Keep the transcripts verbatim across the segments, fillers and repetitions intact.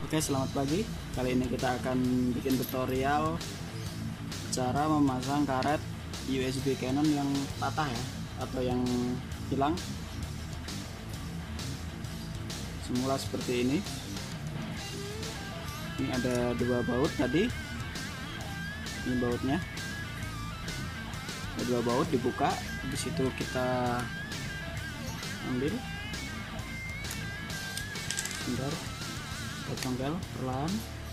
Oke, selamat pagi. Kali ini kita akan bikin tutorial cara memasang karet U S B Canon yang patah ya, atau yang hilang. Semula seperti ini. Ini ada dua baut tadi. Ini bautnya. Ada dua baut, dibuka. Di situ kita ambil. Bentar. Congkel perlahan.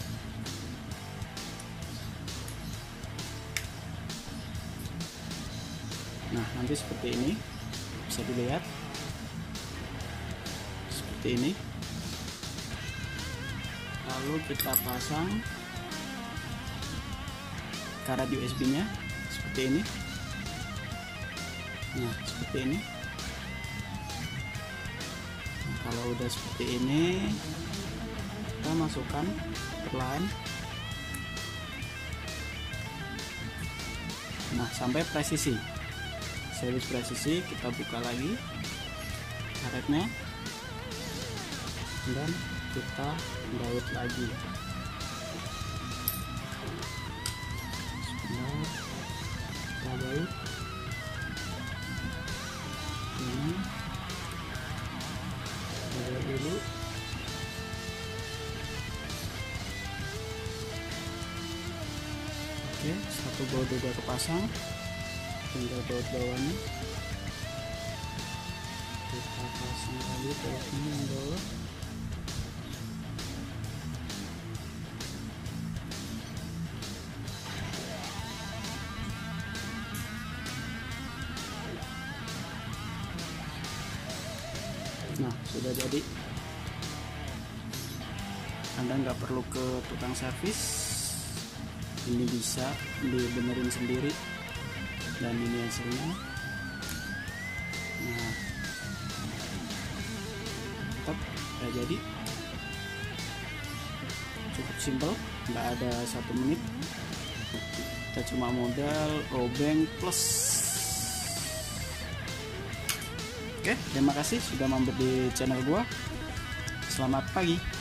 Nah, nanti seperti ini bisa dilihat seperti ini. Lalu kita pasang karet U S B nya seperti ini. Nah, seperti ini. Nah, kalau udah seperti ini, kita masukkan perlahan. Nah, sampai presisi. Series presisi, kita buka lagi karetnya dan kita baut lagi. Sebentar, kita baut ini, baut dulu. Oke, satu baut udah kepasang, tinggal baut bawahnya kita pasang lagi bautnya yang bawah. Nah, sudah jadi. Anda nggak perlu ke tukang servis, ini bisa dibenerin sendiri. Dan ini hasilnya. Nah, tetap udah jadi. Cukup simple, nggak ada satu menit. Kita cuma modal obeng plus. Oke, terima kasih sudah mampir di channel gua. Selamat pagi.